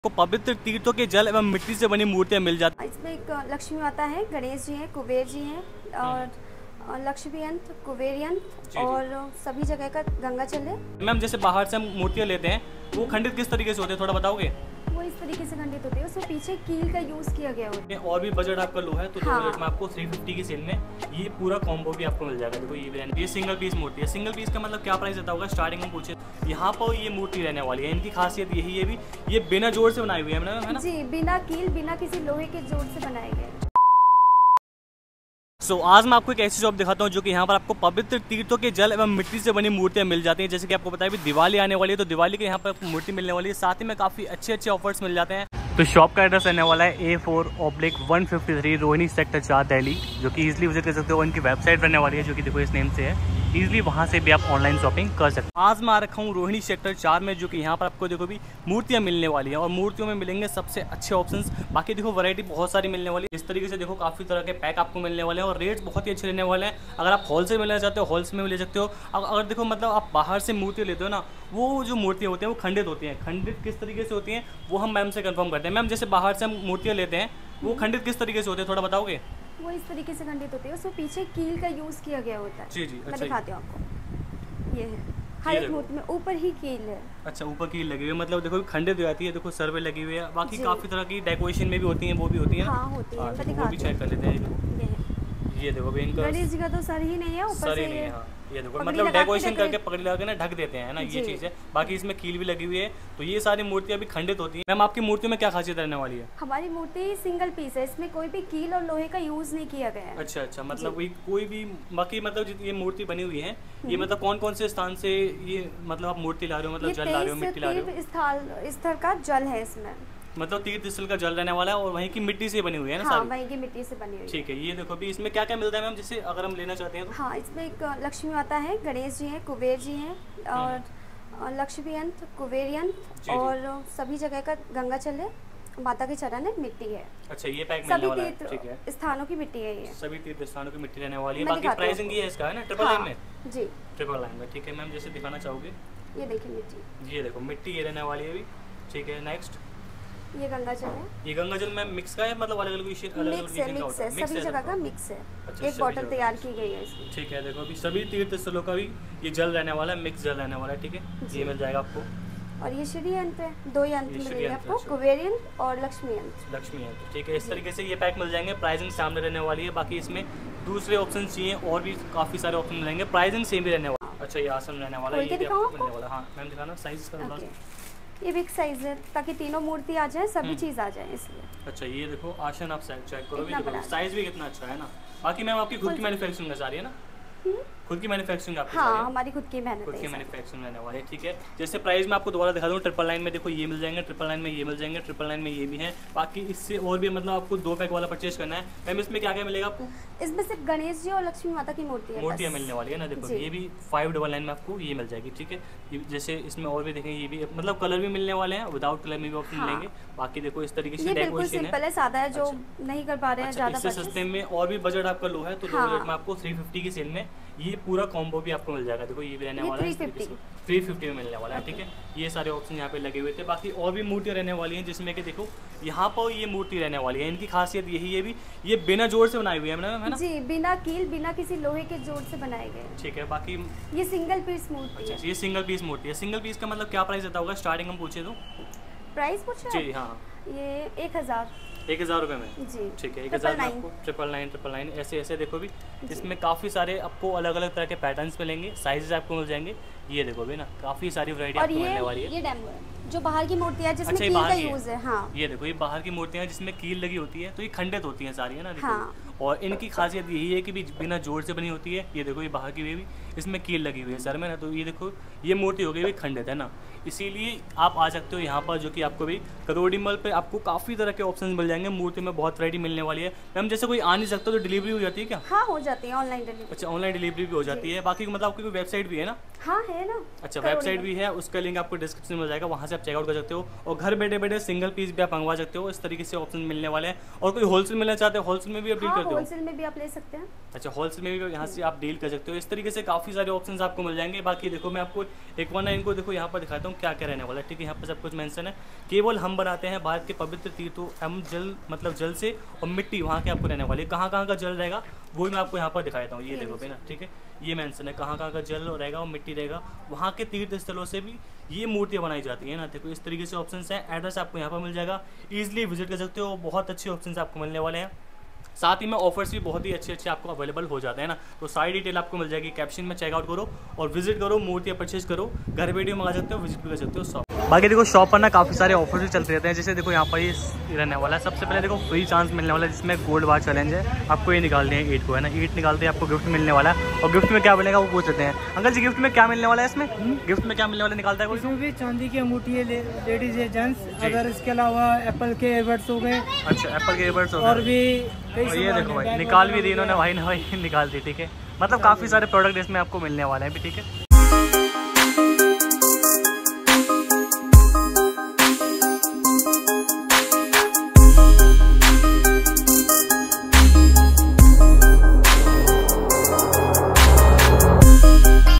को पवित्र तीर्थों के जल एवं मिट्टी से बनी मूर्तियां मिल जाती हैं। इसमें एक लक्ष्मी माता है, गणेश जी हैं, कुबेर जी हैं और लक्ष्मीयंत्र, कुबेरयंत्र और सभी जगह का गंगा जल है। मैम जैसे बाहर से हम मूर्तियां लेते हैं वो खंडित किस तरीके से होते हैं, थोड़ा बताओगे? वो इस तरीके से खंडित होते हैं, उसमें पीछे कील का यूज किया गया होता है। और भी बजट आपका लो है तो हाँ। बजट में आपको 350 की सेल में ये पूरा कॉम्बो भी आपको मिल जाएगा। देखो ये सिंगल पीस मूर्ति है। सिंगल पीस का मतलब क्या प्राइस रहता होगा स्टार्टिंग में पूछे? यहाँ पर ये मूर्ति रहने वाली है, इनकी खासियत यही है भी ये बिना जोड़ से बनाई हुई है ना? जी, बिना कील, बिना किसी लोहे के जोड़ से बनाए गए। आज मैं आपको एक ऐसी शॉप दिखाता हूँ जो कि यहाँ पर आपको पवित्र तीर्थों के जल एवं मिट्टी से बनी मूर्तियाँ मिल जाती हैं। जैसे कि आपको पता है भी दिवाली आने वाली है तो दिवाली के यहाँ पर मूर्ति मिलने वाली है, साथ ही में काफ़ी अच्छे ऑफर्स मिल जाते हैं। तो शॉप का एड्रेस रहने वाला है A4/153 रोहिणी सेक्टर 4 दिल्ली, जो कि इजीली विजिट कर सकते हो। उनकी वेबसाइट रहने वाली है जो कि देखो इस नेम से है, इजीली वहाँ से भी आप ऑनलाइन शॉपिंग कर सकते हो। आज मैं आ रखा हूँ रोहिणी सेक्टर 4 में, जो कि यहाँ पर आपको देखो भी मूर्तियाँ मिलने वाली हैं और मूर्तियों में मिलेंगे सबसे अच्छे ऑप्शंस। बाकी देखो वैरायटी बहुत सारी मिलने वाली है। इस तरीके से देखो काफ़ी तरह के पैक आपको मिलने वाले हैं और रेट्स बहुत ही अच्छे रहने वाले हैं। अगर आप होलसेल में लेना चाहते हो होलसेल में भी ले सकते हो। अगर देखो मतलब आप बाहर से मूर्ति लेते हो ना, वो जो मूर्तियाँ होती हैं वो खंडित होती हैं। खंडित किस तरीके से होती हैं वो हम मैम से कंफर्म करते हैं। मैम जैसे बाहर से हम मूर्तियाँ लेते हैं वो खंडित किस तरीके से होते हैं, थोड़ा बताओगे? वो इस तरीके से खंडित होते हैं, उसमें पीछे कील का यूज किया गया होता है। जी जी, मैं दिखाती हूँ आपको। ये है हर एक मूर्ति में ऊपर ही कील है। अच्छा, ऊपर कील लगी हुई है, मतलब देखो खंडित हो जाती है। देखो सर पे लगी हुई है। बाकी काफी तरह की डेकोरेशन में भी होती है, वो भी होती है। हाँ होती है, वो भी चेक कर लेते हैं। ये देखो इनका गणेश जी का तो सर ही नहीं है, ऊपर से ये ये देखो मतलब डेकोरेशन करके पकड़ी लगा के ना ढक देते हैं ना, ये चीज है। बाकी इसमें कील भी लगी हुई है। तो ये सारी मूर्तियां अभी खंडित होती हैं। मैम आपकी मूर्तियों में क्या खासियत रहने वाली है? हमारी मूर्ति सिंगल पीस है, इसमें कोई भी कील और लोहे का यूज नहीं किया गया है। अच्छा, मतलब कोई भी बाकी मतलब ये मूर्ति बनी हुई है ये मतलब कौन कौन से स्थान से ये मतलब आप मूर्ति ला रहे हो, मतलब जल ला रहे हो, मिट्टी ला रहे हो? स्थल का जल है इसमें, मतलब तीर्थ स्थल का जल रहने वाला है और वहीं की मिट्टी से बनी हुई है ना? हाँ, वहीं की मिट्टी से बनी हुई है। ठीक है, ये देखो भी इसमें क्या क्या मिलता है मैम, जैसे अगर हम लेना चाहते हैं तो? हाँ, इसमें एक लक्ष्मी माता है, गणेश जी हैं, कुबेर जी हैं और लक्ष्मीयंत्र, कुबेरयंत्र और सभी जगह का गंगा जल है, माता के चरण है, मिट्टी है। अच्छा, ये पैक मिलने वाला है। ठीक है, स्थानों की मिट्टी है ये, सभी तीर्थ स्थानों की मिट्टी रहने वाली है। बाकी प्राइसिंग ये है इसका है ना, ट्रिपल लाइन में? जी, ट्रिपल लाइन में। ठीक है मैम, जैसे दिखाना चाहोगे? ये देखिए मिट्टी, ये देखो मिट्टी ये रहने वाली है अभी। ठीक है, नेक्स्ट ये गंगा जल है। ये गंगा जल में मिक्स का है, मतलब अलग अलग मिक्स है, सभी जगह का मिक्स है। अच्छा, एक बॉटल तैयार की गई है इसकी। ठीक है, देखो अभी सभी तीर्थ स्थलों का भी ये जल रहने वाला है, मिक्स जल रहने वाला है। ठीक है, ये मिल जाएगा आपको। और ये श्री यंत्र है, 2 यंत्र मिलेंगे आपको, कुबेरयंत्र और लक्ष्मी यंत्र। ठीक है, इस तरीके से ये पैक मिल जाएंगे। प्राइसिंग सामने रहने वाली है। बाकी इसमें दूसरे ऑप्शन चाहिए और भी काफी सारे ऑप्शन मिलेंगे, प्राइसिंग सेम भी रहने वाला। अच्छा, ये आसन रहने वाला है, ये मिलने वाला। हाँ मैम दिखाना साइज का। ये बिग साइज है ताकि तीनों मूर्ति आ जाए, सभी चीज आ जाए इसलिए। अच्छा, ये देखो आसन आप चेक करो भी, साइज भी कितना अच्छा है ना। बाकी मैम आपकी खुद की मैन्युफैक्चरिंग सारी है ना? खुद की मैन्युफैक्चरिंग आपकी? हाँ, हमारी खुद की मैन्युफैक्चरिंग रहने वाली है। ठीक है, जैसे प्राइस में आपको दोबारा दिखा दूँ, ट्रिपल लाइन में देखो ये मिल जाएंगे, ट्रिपल लाइन में ये मिल जाएंगे, ट्रिपल लाइन में ये भी है। बाकी इससे और भी मतलब आपको 2 पैक वाला परचेज करना है। मैम इसमें क्या क्या मिलेगा आपको? इसमें सिर्फ गणेश जी और लक्ष्मी माता की मूर्तियाँ मिलने वाली है ना। देखो ये भी 599 में आपको ये मिल जाएगी। ठीक है, जैसे इसमें और भी देखेंगे, ये भी मतलब कलर भी मिलने वाले हैं, विदाउट कलर में भी ऑप्शन मिलेंगे। बाकी देखो इस तरीके से डेकोरेशन है, सादा है, जो नहीं कर पा रहे हैं ज्यादा इससे सस्ते में और भी बजट आपका लो है तो बजट में आपको 350 की सेल में ये पूरा कॉम्बो भी आपको मिल जाएगा। देखो ये भी रहने वाला है 350 में मिलने वाला है। ठीक है, ये सारे ऑप्शन यहाँ पे लगे हुए थे। बाकी और भी मूर्तियाँ रहने वाली हैं, जिसमें कि देखो यहाँ पर ये मूर्ति रहने वाली है। इनकी खासियत यही है भी ये बिना जोड़ से बनाई हुई है ना? जी, बिना कील, बिना किसी लोहे के जोड़ से बनाए गए। ठीक है, बाकी ये सिंगल पीस मूर्ति है। ये सिंगल पीस मूर्ति है। सिंगल पीस का मतलब क्या प्राइस रहता होगा स्टार्टिंग हम पूछे तो? प्राइस पूछे जी हाँ, ये 1000 रुपये में जी। ठीक है, 1000 में आपको 999 ऐसे देखो भी इसमें काफ़ी सारे आपको अलग अलग तरह के पैटर्न्स मिलेंगे, साइजेस आपको मिल जाएंगे। ये देखो भी ना काफ़ी सारी वैरायटी आपको मिलने वाली है। ये डेमो है जो बाहर की मूर्तियाँ जिसमें कील का यूज है। हाँ, ये देखो ये बाहर की मूर्तियाँ जिसमें कील लगी होती है तो ये खंडित होती हैं सारी, है ना? देखो और इनकी खासियत यही है कि भी बिना जोड़ से बनी होती है। ये देखो ये बाहर की भी इसमें कील लगी हुई है सर में ना, तो ये देखो ये मूर्ति हो गई भी खंडित है ना। इसीलिए आप आ सकते हो यहाँ पर, जो कि आपको भी करोड़ीमल पे आपको काफ़ी तरह के ऑप्शन मिल जाएंगे। मूर्ति में बहुत वैरायटी मिलने वाली है। मैम जैसे कोई आ नहीं सकता तो डिलीवरी हो जाती है क्या? हाँ, हो जाती है ऑनलाइन डिलीवरी। अच्छा, ऑनलाइन डिलीवरी भी हो जाती है। बाकी मतलब आपकी कोई वेबसाइट भी है ना? हाँ है ना। अच्छा, वेबसाइट भी है, उसका लिंक आपको डिस्क्रिप्शन में मिल जाएगा, वहाँ से आप चेकआउट कर सकते हो। और घर बैठे बैठे सिंगल पीस भी आप मंगवा सकते हो। इस तरीके से ऑप्शन मिलने वाले हैं। और कोई होलसेल मिलना चाहते हो, होलसेल में भी आप डील करते हो? होलसेल में भी आप ले सकते हैं। अच्छा, होलसेल में भी यहाँ से आप डील कर सकते हो। इस तरीके से काफ़ी काफ़ी सारे ऑप्शंस आपको मिल जाएंगे। बाकी देखो मैं आपको एक बार ना इनको देखो यहाँ पर दिखाता हूँ क्या क्या रहने वाला है, ठीक है। यहाँ पर सब कुछ मेंशन है, केवल हम बनाते हैं भारत के पवित्र तीर्थों एवं जल मतलब जल से, और मिट्टी वहाँ के आपको रहने वाली है। कहाँ कहाँ का जल रहेगा वो मैं आपको यहाँ पर दिखाता हूँ। ये देखो भाई ना, ठीक है, ये मेंशन है कहाँ कहाँ का जल रहेगा और मिट्टी रहेगा। वहाँ के तीर्थ स्थलों से भी ये मूर्तियाँ बनाई जाती हैं ना। देखो इस तरीके से ऑप्शंस हैं। एड्रेस आपको यहाँ पर मिल जाएगा, ईजिली विजिट कर सकते हो। बहुत अच्छे ऑप्शंस आपको मिलने वाले हैं। साथ ही में ऑफर्स भी बहुत ही अच्छे अच्छे आपको अवेलेबल हो जाते हैं ना। तो सारी डिटेल आपको मिल जाएगी कैप्शन में, चेकआउट करो और विजिट करो, मूर्तियाँ परचेज करो, घर बैठे मंगा सकते हो, विजिट भी कर सकते हो शॉप। बाकी देखो शॉप पर ना काफ़ी सारे ऑफर्स भी चलते रहते हैं। जैसे देखो यहाँ पर ये रहने वाला है, सबसे पहले देखो फ्री चांस मिलने वाला है जिसमें गोल्ड बार चैलेंज है। आपको ये निकालने हैं 8 को, है ना, 8 निकालते हैं आपको गिफ्ट मिलने वाला है। और गिफ्ट में क्या मिलेगा वो पूछ लेते हैं। अंकल जी गिफ्ट में क्या मिलने वाला है इसमें? गिफ्ट में क्या मिलने वाला निकालता है कोई? इसमें भी चांदी की अंगूठी है, लेडीज है, जेंट्स। अगर इसके अलावा एप्पल के एयरबड्स हो गए। अच्छा, एप्पल के एयरबड्स हो गए। और भी ये देखो भाई निकाल भी दी इन्होंने, भाई ने भाई निकाल दी, ठीक है। मतलब काफ़ी सारे प्रोडक्ट इसमें आपको मिलने वाले हैं भी, ठीक है।